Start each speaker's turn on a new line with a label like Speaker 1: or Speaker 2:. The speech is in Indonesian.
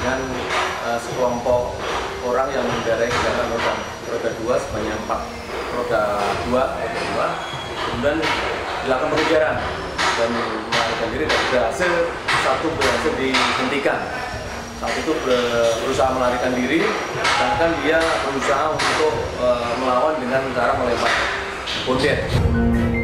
Speaker 1: dengan sekelompok orang yang mengendarai kendaraan roda 2 sebanyak 4 roda 2, kemudian dilakukan pengejaran dan melarikan diri, dan satu berhasil dihentikan. Saat itu berusaha melarikan diri, bahkan dia berusaha untuk melawan dengan cara melempar bondet.